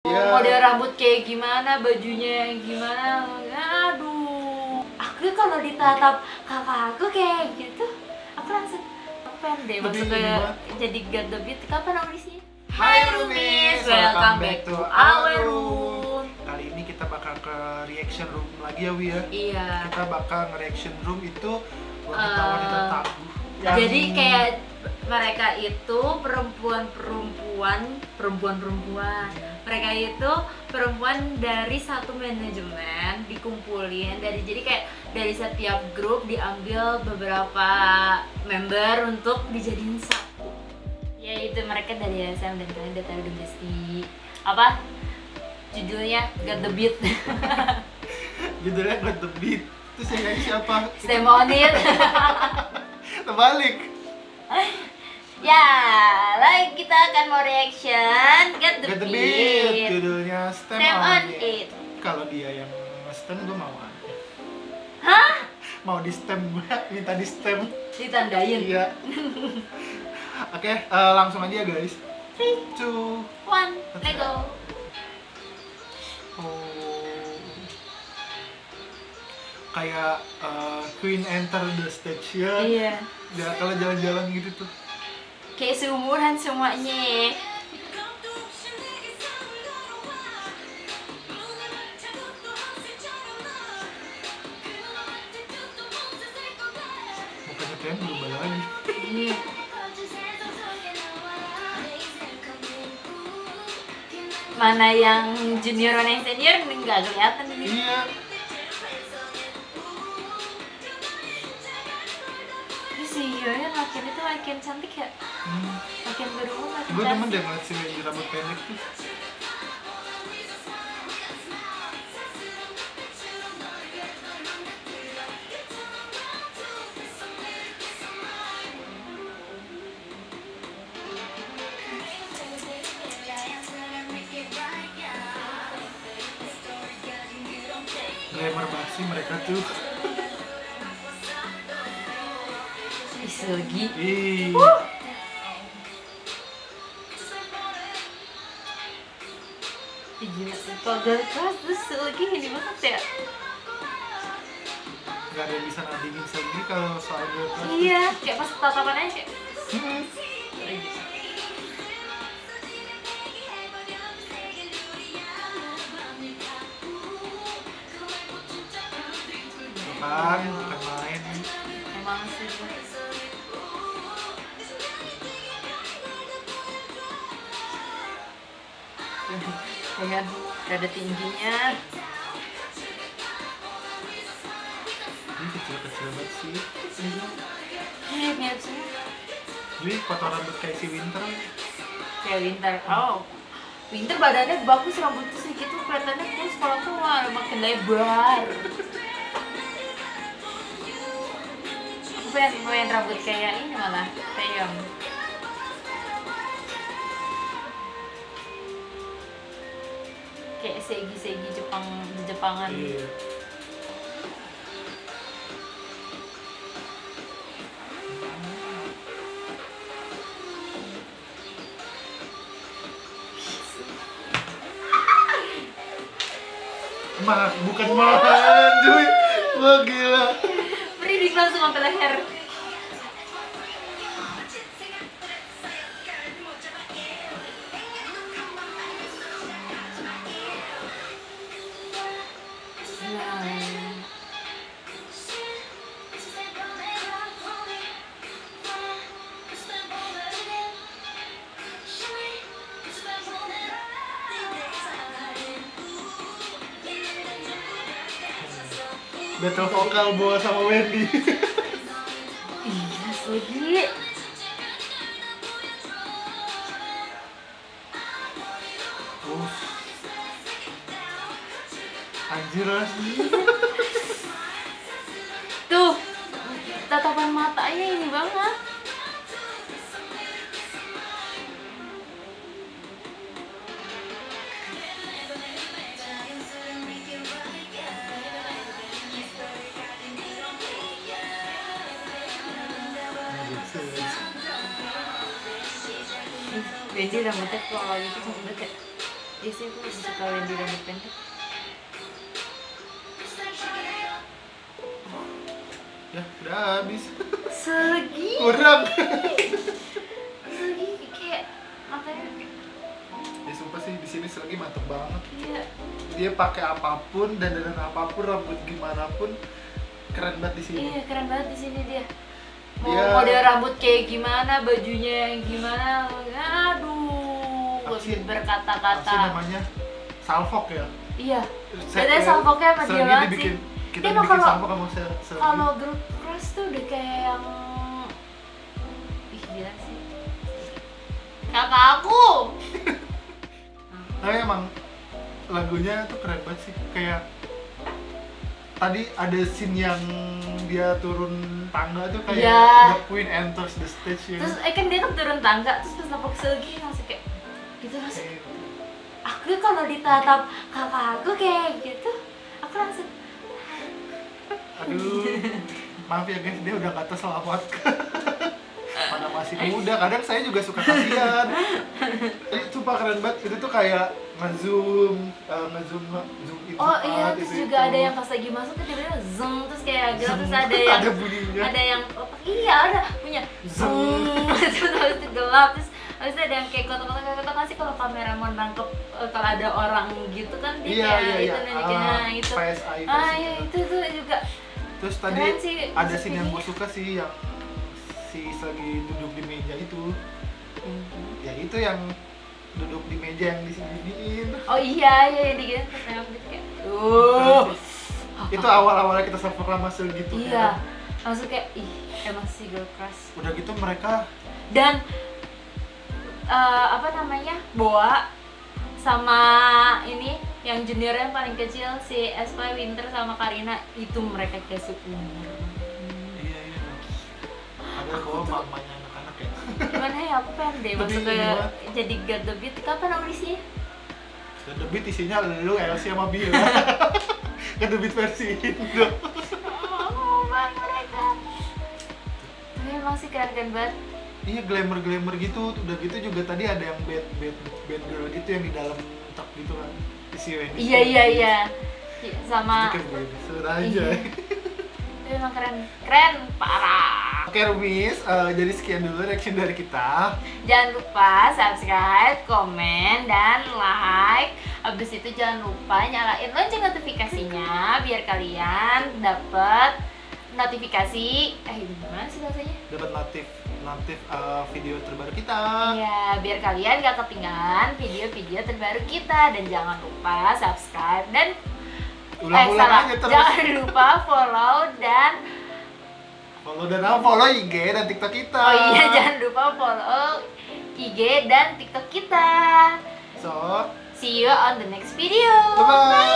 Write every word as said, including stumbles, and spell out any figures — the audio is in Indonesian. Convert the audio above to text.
Yeah. Model rambut kayak gimana, bajunya yang gimana. Aduh. Aku kalau ditatap kakak aku kayak gitu, aku langsung pengen deh masuk ke jadi God The Beat. Kapan audisinya? Hai Roomies, welcome back to our room. Kali ini kita bakal ke reaction room lagi ya, Wi ya. Iya. Kita bakal nge-reaction room itu wanita-wanita Uh, tangguh. Jadi kayak mereka itu perempuan-perempuan, perempuan-perempuan. Mereka itu perempuan dari satu manajemen dikumpulin dari jadi kayak dari setiap grup diambil beberapa member untuk dijadiin satu. Yaitu mereka dari S M dan kalian udah tahu udah pasti apa judulnya God The Beat. Judulnya God The Beat. Terus yang nyanyi siapa? Stay on it. Terbalik. Ya, lagi kita akan mau reaction God The, God The Beat. Beat. Judulnya Stay Stay on on It. it. Kalau dia yang stem gue mau aja. Hah? Mau di stem gue, minta di stem. Ditandain. Iya. Oke, eh, langsung aja guys. three, Two. one, let go. Oh. Kayak eh, Queen enter the stage ya. Iya. Ya kalau jalan-jalan gitu tuh. Kayak seumuran semuanya. Mukanya kalian berubah lagi. Iya. Mana yang junior, mana yang senior nggak kelihatan ini. Iya. Terus si Yoya makin itu makin cantik ya. Hmm. Makin berumur makin Gue demen cantik. deh ngeliat si Wendy rambut pendek tuh. Glamour banget sih mereka tuh. Ih, Selgi. Ih. Ih, gila sih. Kalau dari kelas terus Selgi ini banget ya. Gak ada yang bisa nandingin sendiri kalau soal girl crush. Iya, kayak pas tatapan aja kayak. Hmm. Bukan, bukan main. Emang sih. Lihat dada tingginya. Ini kecil-kecil banget sih. Eh, mirip semua. Jadi potong rambut kayak si Winter. Kayak Winter. Oh, Winter badannya bagus, rambutnya segitu kelihatannya terus kalau aku wah makin lebar. Aku pengen pengen rambut kayak ini malah Taeyong. Kayak segi-segi Jepang Jepangan. Iya. Mah, bukan malahan, cuy. Wah gila. Merinding langsung sampai leher. Battle vokal Boa sama Wendy. Iya, Selgi. Oh. Anjir asli. Tuh, tatapan matanya ini banget. Wendy rambutnya kalau gitu cantik banget ya. Iya sih, aku lebih suka Wendy rambut pendek. Ya, udah habis. Segi. Kurang. Segi kayak matanya. Ya sumpah sih di sini Selgi mantep banget. Iya. Dia pakai apapun dan dengan apapun rambut gimana pun keren banget di sini. Iya, keren banget di sini dia. Mau Dia- model rambut kayak gimana, bajunya yang gimana, aduh, Apa sih? lebih Apa berkata-kata. sih namanya? Salfok ya? Iya. Saya- Beda salfoknya sama dia Selgi banget dibikin, sih. kita Dia mah bikin kalau- salfok sama Sel- Selgi. Kalau grup crush tuh udah kayak yang, ih gila sih. Kakak aku. Tapi emang lagunya tuh keren banget sih. Kayak tadi ada scene yang dia turun tangga tuh kayak Iya. The Queen enters the stage ya. Terus eh kan dia kan turun tangga, terus pas napok Selgi langsung kayak gitu langsung. Kayak- Aku kalau ditatap kakak aku kayak gitu, aku langsung Aduh, maaf ya guys, dia udah kata selamat. Mana masih muda, kadang saya juga suka kasihan. Jadi sumpah keren banget, itu tuh kayak nge-zoom, uh, nge-zoom, zoom in, oh zoom iya, out, terus itu- juga itu. ada yang pas lagi masuk tuh tiba-tiba zoom, terus kayak gitu, Zoom. terus ada yang Ada bunyinya. ada yang oh, iya ada punya Zoom. zoom, terus habis itu gelap, terus habis itu ada yang kayak kotak-kotak sih kalau kamera mau nangkep eh, kalau ada orang gitu kan dia Iya, kayak iya, iya. itu nunjukin Ah, nah itu face eye, ah face iya eye. itu tuh juga Terus tadi keren sih ada musik scene yang ini. gue suka sih, yang si lagi duduk di meja itu. Mhm. Ya itu yang duduk di meja yang disini. Oh iya iya iya dikit terus nengok gitu kayak uh Itu awal-awalnya kita self proklamasi gitu iya kan. langsung kayak ih emang si girl crush. Udah gitu mereka Dan eh, apa namanya Boa sama ini yang junior yang paling kecil si Espa Winter sama Karina itu mereka kayak seumur. iya iya. Ada bawa mamanya anak-anak ya. Gimana ya aku pengen deh Lebih masuk ke ini banget. jadi God the Beat. Kapan audisinya? Dan The Beat isinya lu, Elsie sama Bila. Kan The Beat versi Indo. Oh, banget mereka. Tapi emang sih keren-keren banget. Iya, glamour-glamour gitu. Udah gitu juga tadi ada yang bad bad bad girl gitu yang di dalam truk gitu kan. Si Wendy. Iya iya iya. Sama Itu kan gue aja. Iya. Tapi emang keren, keren parah. Oke Rumis, eh, jadi sekian dulu reaction dari kita. Jangan lupa subscribe, komen, dan like. Abis itu jangan lupa nyalain lonceng notifikasinya biar kalian dapet notifikasi. Eh gimana sih bahasanya? Dapat notif notif eh, video terbaru kita. Iya, biar kalian gak ketinggalan video-video terbaru kita. Dan jangan lupa subscribe dan Ulang-ulang salah. aja terus. Jangan lupa follow dan Follow dan apa? Follow I G dan TikTok kita. oh iya jangan lupa follow I G dan TikTok kita. So, See you on the next video. bye-bye.